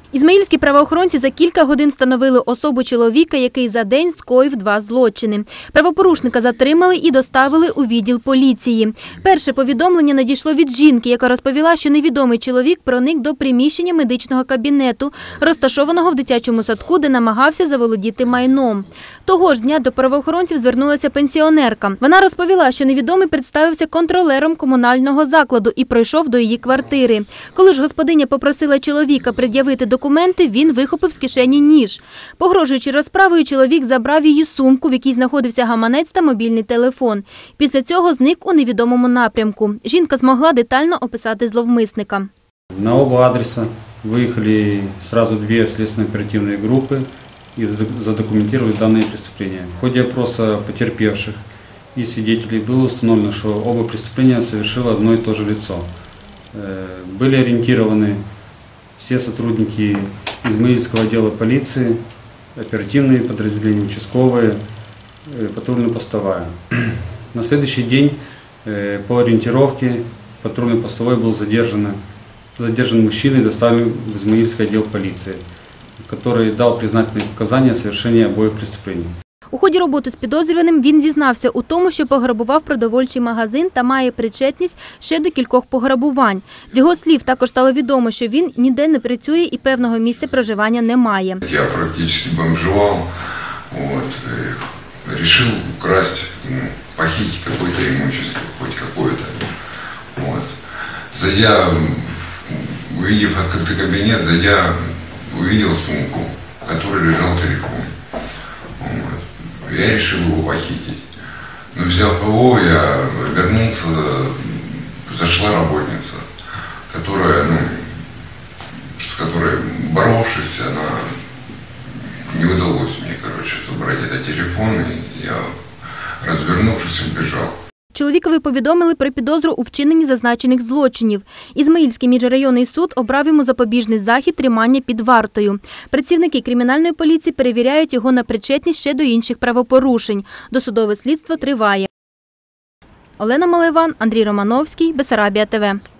Ізмаїльські правоохоронці за кілька годин встановили особу чоловіка, який за день скоїв 2 злочини. Правопорушника затримали і доставили у відділ поліції. Перше повідомлення надійшло від жінки, яка розповіла, що невідомий чоловік проник до приміщення медичного кабінету, розташованого в дитячому садку, де намагався заволодіти майном. Того ж дня до правоохоронців звернулася пенсіонерка. Вона розповіла, що невідомий представився контролером комунального закладу і пройшов до її квартири. Коли ж господиня попросила чоловіка пред'явити документи, він вихопив з кишені ніж. Погрожуючи розправою, чоловік забрав її сумку, в якій знаходився гаманець та мобільний телефон. Після цього зник у невідомому напрямку. Жінка змогла детально описати зловмисника. На оба адреса выехали сразу 2 следственно-оперативные группы и задокументировали данные преступления. В ходе опроса потерпевших и свидетелей было установлено, что оба преступления совершило одно и то же лицо. Были ориентированы все сотрудники Измаильского отдела полиции, оперативные подразделения, участковые, патрульно-постовая. На следующий день по ориентировке патрульно-постовой был задержан мужчина и доставлен в Измаильский отдел полиции, который дал признательные показания о совершении обоих преступлений. У ході роботи з підозрюваним він зізнався у тому, що пограбував продовольчий магазин та має причетність ще до кількох пограбувань. З його слів також стало відомо, що він ніде не працює і певного місця проживання не має. Я практично бомжував, вирішив украсть, похитити якесь имущество, хоч якесь. Зайдя, увидев открытый кабинет, увидел сумку, в которой лежал телефон. Я решил его похитить. Но взял ПО, я вернулся, зашла работница, с которой боровшись, не удалось мне, забрать этот телефон, и я, развернувшись, убежал. Чоловікові повідомили про підозру у вчиненні зазначених злочинів. Ізмаїльський міжрайонний суд обрав йому запобіжний захід тримання під вартою. Працівники кримінальної поліції перевіряють його на причетність ще до інших правопорушень. Досудове слідство триває. Олена Малайван, Андрій Романовський, Бессарабія ТВ.